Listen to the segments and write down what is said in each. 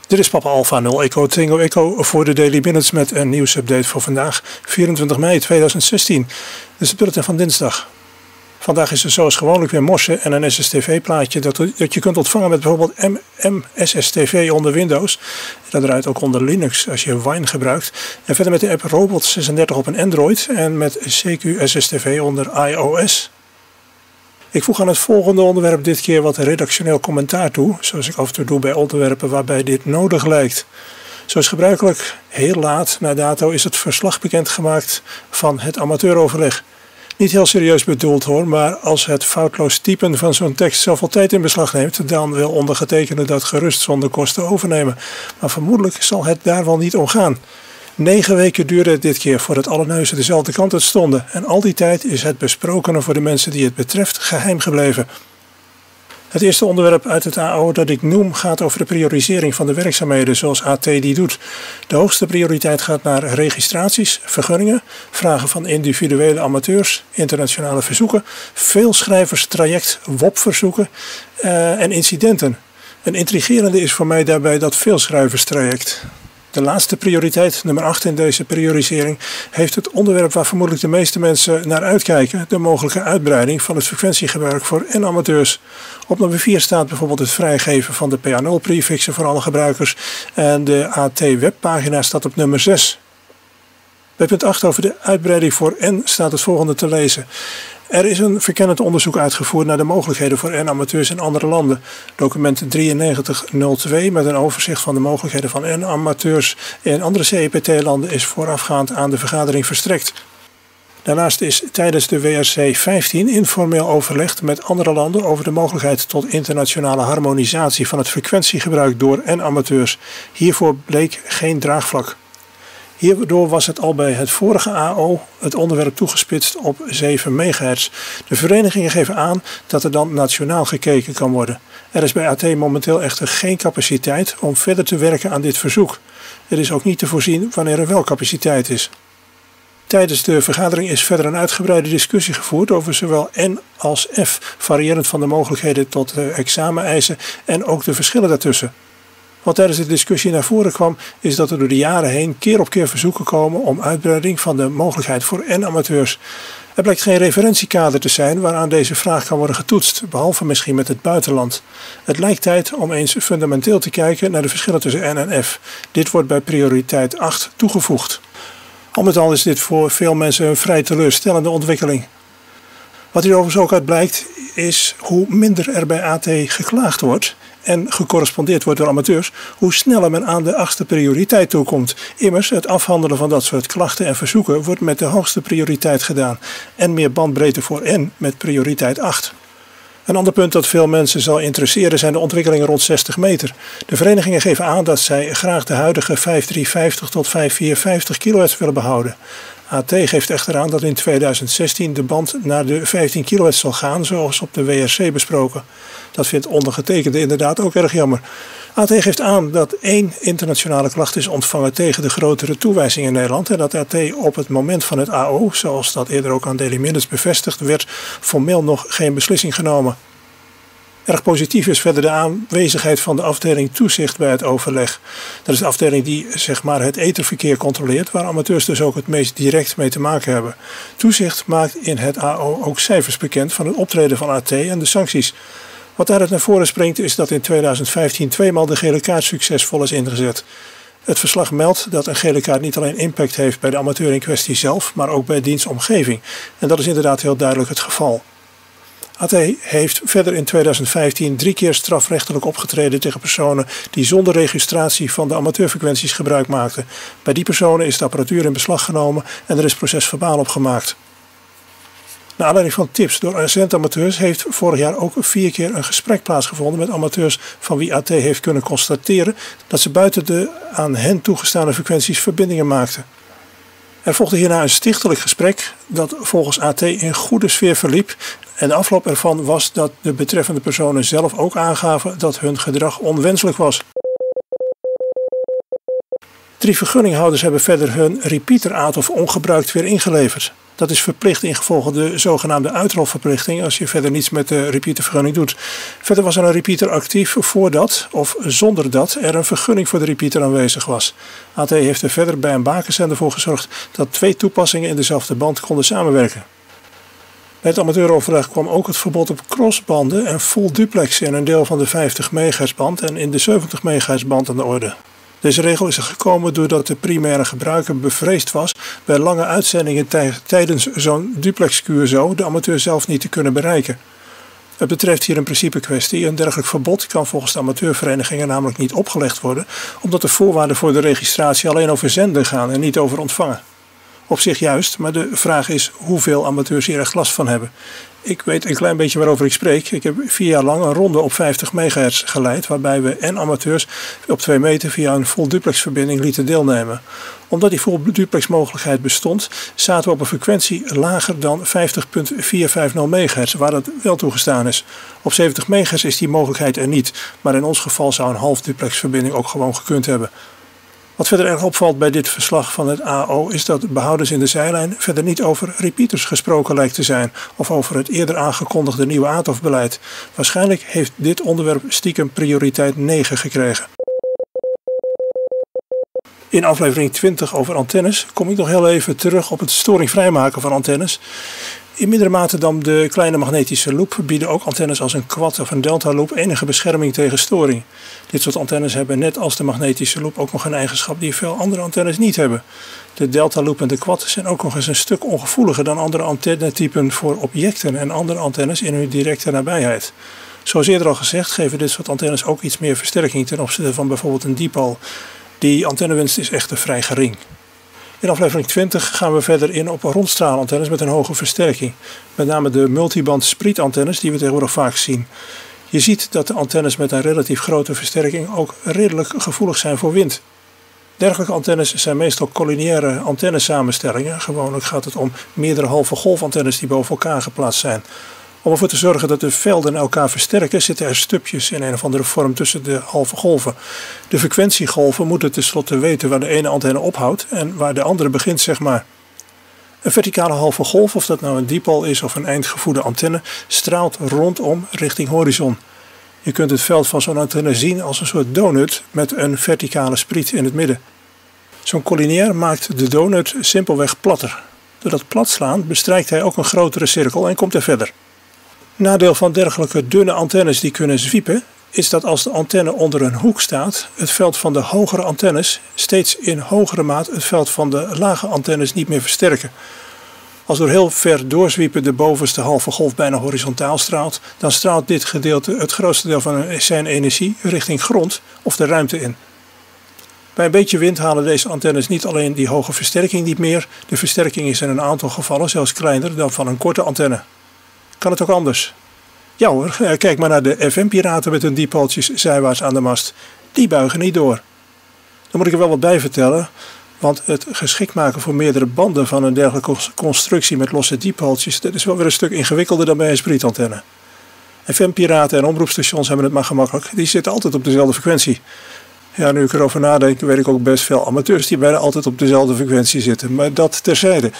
Dit is Papa Alpha 0 Echo Tango Echo voor de Daily Minutes met een nieuwsupdate voor vandaag, 24 mei 2016. Dit is het bulletin van dinsdag. Vandaag is er zoals gewoonlijk weer morsen en een SSTV-plaatje dat je kunt ontvangen met bijvoorbeeld SSTV onder Windows. Dat draait ook onder Linux als je Wine gebruikt. En verder met de app Robot 36 op een Android en met CQ SSTV onder iOS. Ik voeg aan het volgende onderwerp dit keer wat redactioneel commentaar toe, zoals ik af en toe doe bij onderwerpen waarbij dit nodig lijkt. Zoals gebruikelijk, heel laat na dato is het verslag bekendgemaakt van het amateuroverleg. Niet heel serieus bedoeld hoor, maar als het foutloos typen van zo'n tekst zoveel tijd in beslag neemt, dan wil ondergetekende dat gerust zonder kosten overnemen. Maar vermoedelijk zal het daar wel niet om gaan. 9 weken duurde het dit keer voordat alle neuzen dezelfde kant uit stonden. En al die tijd is het besprokene voor de mensen die het betreft geheim gebleven. Het eerste onderwerp uit het AO dat ik noem gaat over de priorisering van de werkzaamheden zoals AT die doet. De hoogste prioriteit gaat naar registraties, vergunningen, vragen van individuele amateurs, internationale verzoeken, veelschrijverstraject, WOP-verzoeken en incidenten. Een intrigerende is voor mij daarbij dat veelschrijverstraject. De laatste prioriteit, nummer 8 in deze priorisering, heeft het onderwerp waar vermoedelijk de meeste mensen naar uitkijken, de mogelijke uitbreiding van het frequentiegebruik voor amateurs. Op nummer 4 staat bijvoorbeeld het vrijgeven van de PA0-prefixen voor alle gebruikers en de AT-webpagina staat op nummer 6. Bij punt 8 over de uitbreiding voor N staat het volgende te lezen. Er is een verkennend onderzoek uitgevoerd naar de mogelijkheden voor N-amateurs in andere landen. Document 9302 met een overzicht van de mogelijkheden van N-amateurs in andere CEPT-landen is voorafgaand aan de vergadering verstrekt. Daarnaast is tijdens de WRC 15 informeel overlegd met andere landen over de mogelijkheid tot internationale harmonisatie van het frequentiegebruik door N-amateurs. Hiervoor bleek geen draagvlak. Hierdoor was het al bij het vorige AO het onderwerp toegespitst op 7 MHz. De verenigingen geven aan dat er dan nationaal gekeken kan worden. Er is bij AT momenteel echter geen capaciteit om verder te werken aan dit verzoek. Er is ook niet te voorzien wanneer er wel capaciteit is. Tijdens de vergadering is verder een uitgebreide discussie gevoerd over zowel N als F, variërend van de mogelijkheden tot exameneisen en ook de verschillen daartussen. Wat tijdens de discussie naar voren kwam, is dat er door de jaren heen keer op keer verzoeken komen om uitbreiding van de mogelijkheid voor N-amateurs. Er blijkt geen referentiekader te zijn waaraan deze vraag kan worden getoetst, behalve misschien met het buitenland. Het lijkt tijd om eens fundamenteel te kijken naar de verschillen tussen N en F. Dit wordt bij prioriteit 8 toegevoegd. Al met al is dit voor veel mensen een vrij teleurstellende ontwikkeling. Wat hier overigens ook uit blijkt, is hoe minder er bij AT geklaagd wordt en gecorrespondeerd wordt door amateurs, hoe sneller men aan de 8e prioriteit toekomt. Immers, het afhandelen van dat soort klachten en verzoeken wordt met de hoogste prioriteit gedaan en meer bandbreedte voor N met prioriteit 8. Een ander punt dat veel mensen zal interesseren zijn de ontwikkelingen rond 60 meter. De verenigingen geven aan dat zij graag de huidige 5350 tot 5450 kHz willen behouden. AT geeft echter aan dat in 2016 de band naar de 15 kHz zal gaan, zoals op de WRC besproken. Dat vindt ondergetekende inderdaad ook erg jammer. AT geeft aan dat 1 internationale klacht is ontvangen tegen de grotere toewijzing in Nederland en dat AT op het moment van het AO, zoals dat eerder ook aan Daily Minutes bevestigd werd, formeel nog geen beslissing genomen. Erg positief is verder de aanwezigheid van de afdeling toezicht bij het overleg. Dat is de afdeling die het etherverkeer controleert, waar amateurs dus ook het meest direct mee te maken hebben. Toezicht maakt in het AO ook cijfers bekend van het optreden van AT en de sancties. Wat daaruit naar voren springt is dat in 2015 tweemaal de gele kaart succesvol is ingezet. Het verslag meldt dat een gele kaart niet alleen impact heeft bij de amateur in kwestie zelf, maar ook bij dienstomgeving. En dat is inderdaad heel duidelijk het geval. AT heeft verder in 2015 3 keer strafrechtelijk opgetreden tegen personen die zonder registratie van de amateurfrequenties gebruik maakten. Bij die personen is de apparatuur in beslag genomen en er is procesverbaal opgemaakt. Naar aanleiding van tips door resident-amateurs heeft vorig jaar ook 4 keer een gesprek plaatsgevonden met amateurs van wie AT heeft kunnen constateren dat ze buiten de aan hen toegestane frequenties verbindingen maakten. Er volgde hierna een stichtelijk gesprek dat volgens AT in goede sfeer verliep en de afloop ervan was dat de betreffende personen zelf ook aangaven dat hun gedrag onwenselijk was. 3 vergunninghouders hebben verder hun repeater-ATOF ongebruikt weer ingeleverd. Dat is verplicht ingevolge de zogenaamde uitrolverplichting als je verder niets met de repeatervergunning doet. Verder was er een repeater actief voordat of zonder dat er een vergunning voor de repeater aanwezig was. AT heeft er verder bij een bakenzender voor gezorgd dat 2 toepassingen in dezelfde band konden samenwerken. Bij het amateuroverleg kwam ook het verbod op crossbanden en full duplex in een deel van de 50 MHz band en in de 70 MHz band aan de orde. Deze regel is er gekomen doordat de primaire gebruiker bevreesd was bij lange uitzendingen tijdens zo'n duplex QSO de amateur zelf niet te kunnen bereiken. Het betreft hier een principekwestie. Een dergelijk verbod kan volgens de amateurverenigingen namelijk niet opgelegd worden, omdat de voorwaarden voor de registratie alleen over zenden gaan en niet over ontvangen. Op zich juist, maar de vraag is hoeveel amateurs hier echt last van hebben. Ik weet een klein beetje waarover ik spreek. Ik heb 4 jaar lang een ronde op 50 MHz geleid, waarbij we en amateurs op 2 meter via een full duplex verbinding lieten deelnemen. Omdat die full duplex mogelijkheid bestond, zaten we op een frequentie lager dan 50.450 MHz, waar dat wel toegestaan is. Op 70 MHz is die mogelijkheid er niet, maar in ons geval zou een half duplex verbinding ook gewoon gekund hebben. Wat verder erg opvalt bij dit verslag van het AO is dat behouders in de zijlijn verder niet over repeaters gesproken lijkt te zijn of over het eerder aangekondigde nieuwe ATOF-beleid. Waarschijnlijk heeft dit onderwerp stiekem prioriteit 9 gekregen. In aflevering 20 over antennes kom ik nog heel even terug op het storingvrijmaken van antennes. In mindere mate dan de kleine magnetische loop bieden ook antennes als een quad of een delta loop enige bescherming tegen storing. Dit soort antennes hebben net als de magnetische loop ook nog een eigenschap die veel andere antennes niet hebben. De delta loop en de quad zijn ook nog eens een stuk ongevoeliger dan andere antennetypen voor objecten en andere antennes in hun directe nabijheid. Zoals eerder al gezegd geven dit soort antennes ook iets meer versterking ten opzichte van bijvoorbeeld een dipole. Die antennewinst is echter vrij gering. In aflevering 20 gaan we verder in op rondstraalantennes met een hoge versterking. Met name de multiband spriet-antennes die we tegenwoordig vaak zien. Je ziet dat de antennes met een relatief grote versterking ook redelijk gevoelig zijn voor wind. Dergelijke antennes zijn meestal collineaire antennesamenstellingen. Gewoonlijk gaat het om meerdere halve golfantennes die boven elkaar geplaatst zijn. Om ervoor te zorgen dat de velden elkaar versterken, zitten er stupjes in een of andere vorm tussen de halve golven. De frequentiegolven moeten tenslotte weten waar de ene antenne ophoudt en waar de andere begint, zeg maar. Een verticale halve golf, of dat nou een dipole is of een eindgevoede antenne, straalt rondom richting horizon. Je kunt het veld van zo'n antenne zien als een soort donut met een verticale spriet in het midden. Zo'n collineair maakt de donut simpelweg platter. Door dat platslaan bestrijkt hij ook een grotere cirkel en komt er verder. Nadeel van dergelijke dunne antennes die kunnen zwiepen is dat als de antenne onder een hoek staat, het veld van de hogere antennes steeds in hogere maat het veld van de lage antennes niet meer versterken. Als door heel ver doorzwiepen de bovenste halve golf bijna horizontaal straalt, dan straalt dit gedeelte het grootste deel van zijn energie richting grond of de ruimte in. Bij een beetje wind halen deze antennes niet alleen die hoge versterking niet meer, de versterking is in een aantal gevallen zelfs kleiner dan van een korte antenne. Kan het ook anders? Ja hoor, kijk maar naar de FM-piraten met hun dipooltjes zijwaarts aan de mast. Die buigen niet door. Dan moet ik er wel wat bij vertellen, want het geschikt maken voor meerdere banden van een dergelijke constructie met losse dipooltjes, dat is wel weer een stuk ingewikkelder dan bij een sprietantenne. FM-piraten en omroepstations hebben het maar gemakkelijk, die zitten altijd op dezelfde frequentie. Ja, nu ik erover nadenk, weet ik ook best veel amateurs die bijna altijd op dezelfde frequentie zitten, maar dat terzijde.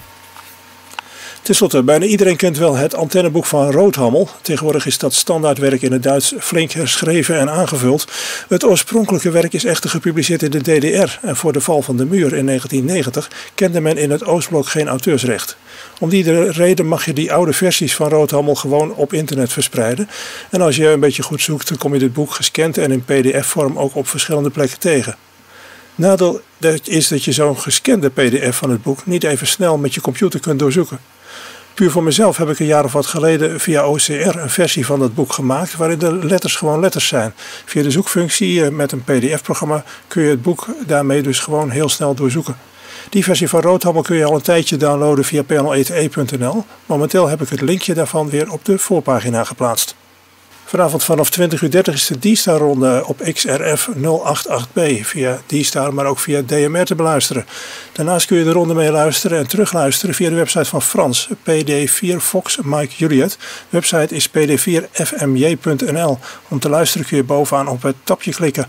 Ten slotte, bijna iedereen kent wel het antenneboek van Roodhammel. Tegenwoordig is dat standaardwerk in het Duits flink herschreven en aangevuld. Het oorspronkelijke werk is echter gepubliceerd in de DDR en voor de val van de muur in 1990 kende men in het Oostblok geen auteursrecht. Om die reden mag je die oude versies van Roodhammel gewoon op internet verspreiden. En als je een beetje goed zoekt, dan kom je dit boek gescand en in pdf-vorm ook op verschillende plekken tegen. Nadeel is dat je zo'n gescande pdf van het boek niet even snel met je computer kunt doorzoeken. Puur voor mezelf heb ik een jaar of wat geleden via OCR een versie van dat boek gemaakt waarin de letters gewoon letters zijn. Via de zoekfunctie met een pdf-programma kun je het boek daarmee dus gewoon heel snel doorzoeken. Die versie van Roodhammel kun je al een tijdje downloaden via panelete.nl. Momenteel heb ik het linkje daarvan weer op de voorpagina geplaatst. Vanavond vanaf 20:30 is de D-Star-ronde op XRF 088B via D-Star, maar ook via DMR te beluisteren. Daarnaast kun je de ronde meeluisteren en terugluisteren via de website van Frans, PD4 Fox Mike Juliet. De website is pd4fmj.nl. Om te luisteren kun je bovenaan op het tapje klikken.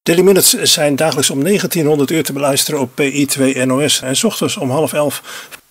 Daily Minutes zijn dagelijks om 1900 uur te beluisteren op PI2 NOS en 's ochtends om 10:30